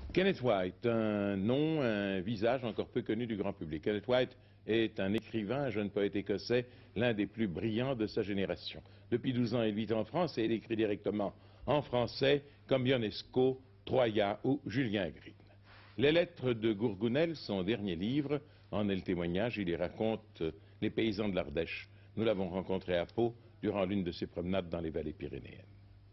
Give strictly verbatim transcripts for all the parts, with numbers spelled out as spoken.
Kenneth White, un nom, un visage encore peu connu du grand public. Kenneth White est un écrivain, un jeune poète écossais, l'un des plus brillants de sa génération. Depuis douze ans, il vit en France et il écrit directement en français comme Ionesco, Troya ou Julien Green. Les lettres de Gourgounel, son dernier livre, en est le témoignage. Il y raconte les paysans de l'Ardèche. Nous l'avons rencontré à Pau durant l'une de ses promenades dans les vallées pyrénéennes.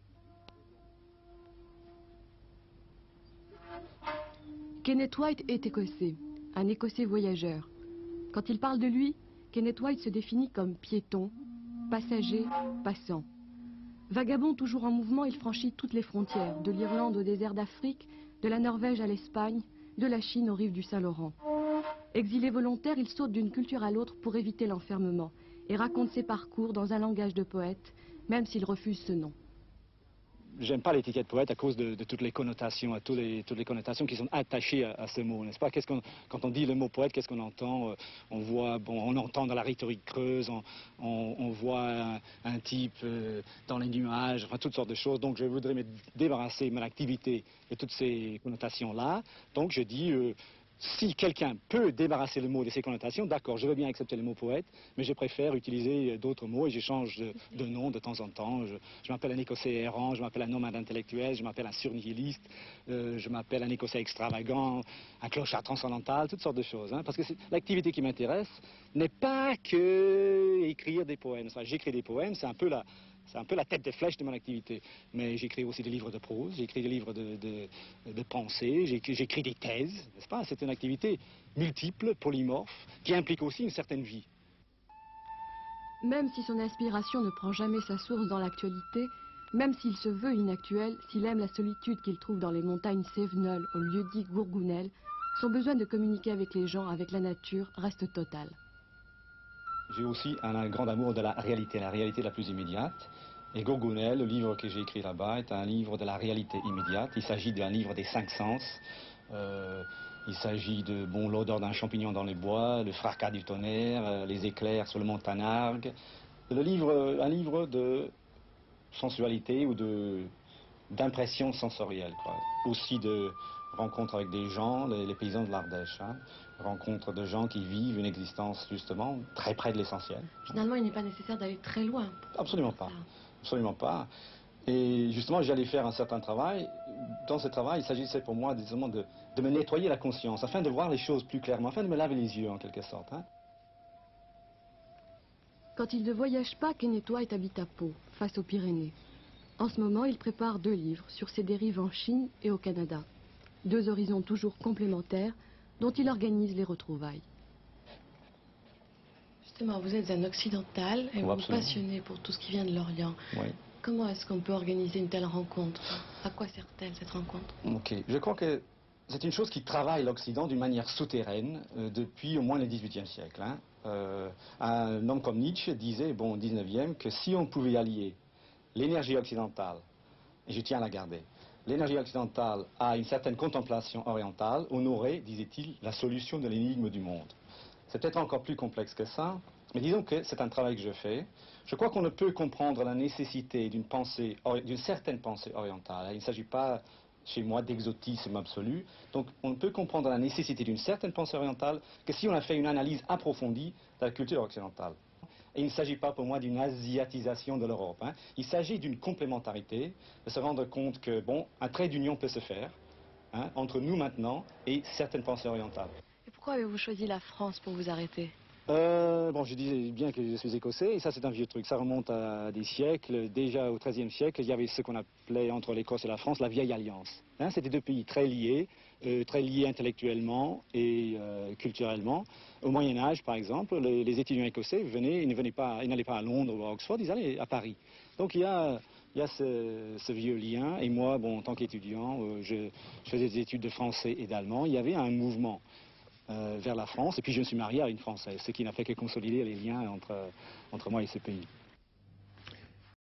Kenneth White est écossais, un écossais voyageur. Quand il parle de lui, Kenneth White se définit comme piéton, passager, passant. Vagabond toujours en mouvement, il franchit toutes les frontières, de l'Irlande au désert d'Afrique, de la Norvège à l'Espagne, de la Chine aux rives du Saint-Laurent. Exilé volontaire, il saute d'une culture à l'autre pour éviter l'enfermement et raconte ses parcours dans un langage de poète, même s'il refuse ce nom. J'aime pas l'étiquette poète à cause de, de toutes les connotations, à tous les, toutes les connotations qui sont attachées à, à ce mot, n'est-ce pas? Qu'est-ce qu'on, quand on dit le mot poète, qu'est-ce qu'on entend? On voit, bon, on entend dans la rhétorique creuse, on, on, on voit un, un type euh, dans les nuages, enfin toutes sortes de choses. Donc je voudrais me débarrasser de mon activité de toutes ces connotations-là. Donc je dis... Euh, Si quelqu'un peut débarrasser le mot de ses connotations, d'accord, je veux bien accepter le mot poète, mais je préfère utiliser d'autres mots et j'échange de, de nom de temps en temps. Je, je m'appelle un écossais errant, je m'appelle un nomade intellectuel, je m'appelle un surnihiliste, euh, je m'appelle un écossais extravagant, un clochard transcendantal, toutes sortes de choses. Hein, parce que l'activité qui m'intéresse n'est pas que écrire des poèmes. J'écris des poèmes, c'est un peu la... C'est un peu la tête des flèches de mon activité. Mais j'écris aussi des livres de prose, j'écris des livres de, de, de pensée, j'écris des thèses, n'est-ce pas? C'est une activité multiple, polymorphe, qui implique aussi une certaine vie. Même si son inspiration ne prend jamais sa source dans l'actualité, même s'il se veut inactuel, s'il aime la solitude qu'il trouve dans les montagnes Cévenol au lieu-dit Gourgounel, son besoin de communiquer avec les gens, avec la nature, reste total. J'ai aussi un, un grand amour de la réalité, la réalité la plus immédiate. Et Gourgounel, le livre que j'ai écrit là-bas, est un livre de la réalité immédiate. Il s'agit d'un livre des cinq sens. Euh, il s'agit de bon, l'odeur d'un champignon dans les bois, le fracas du tonnerre, euh, les éclairs sur le mont Tanargue. Le livre, un livre de sensualité ou de d'impression sensorielle, quoi. Aussi de rencontres avec des gens, les, les paysans de l'Ardèche, hein. Rencontres de gens qui vivent une existence justement très près de l'essentiel. Finalement, il n'est pas nécessaire d'aller très loin. Absolument pas, absolument pas. Et justement, j'allais faire un certain travail. Dans ce travail, il s'agissait pour moi justement de, de me nettoyer la conscience, afin de voir les choses plus clairement, afin de me laver les yeux en quelque sorte, hein. Quand il ne voyage pas, Kenneth White habite à Pau, face aux Pyrénées. En ce moment, il prépare deux livres sur ses dérives en Chine et au Canada. Deux horizons toujours complémentaires dont il organise les retrouvailles. Justement, vous êtes un occidental et vous vous passionnez pour tout ce qui vient de l'Orient. Oui. Comment est-ce qu'on peut organiser une telle rencontre? À quoi sert-elle cette rencontre? Ok, je crois que c'est une chose qui travaille l'Occident d'une manière souterraine euh, depuis au moins le dix-huitième siècle. Hein. Euh, un homme comme Nietzsche disait, bon, au dix-neuvième, que si on pouvait allier l'énergie occidentale, et je tiens à la garder, l'énergie occidentale à une certaine contemplation orientale, on aurait, disait-il, la solution de l'énigme du monde. C'est peut-être encore plus complexe que ça, mais disons que c'est un travail que je fais. Je crois qu'on ne peut comprendre la nécessité d'une pensée, d'une certaine pensée orientale. Il ne s'agit pas, chez moi, d'exotisme absolu. Donc on ne peut comprendre la nécessité d'une certaine pensée orientale que si on a fait une analyse approfondie de la culture occidentale. Et il ne s'agit pas pour moi d'une asiatisation de l'Europe. Hein. Il s'agit d'une complémentarité, de se rendre compte que, bon, un trait d'union peut se faire, hein, entre nous maintenant et certaines pensées orientales. Et pourquoi avez-vous choisi la France pour vous arrêter? Euh, bon, je disais bien que je suis écossais, et ça c'est un vieux truc, ça remonte à des siècles. Déjà au treizième siècle, il y avait ce qu'on appelait entre l'Écosse et la France la vieille alliance. Hein, c'était deux pays très liés, euh, très liés intellectuellement et euh, culturellement. Au Moyen-Âge, par exemple, les, les étudiants écossais venaient, ils ne venaient pas, ils n'allaient pas à Londres ou à Oxford, ils allaient à Paris. Donc il y a, il y a ce, ce vieux lien, et moi, bon, en tant qu'étudiant, euh, je, je faisais des études de français et d'allemand, il y avait un mouvement Euh, vers la France, et puis je me suis marié à une Française, ce qui n'a fait que consolider les liens entre, entre moi et ce pays.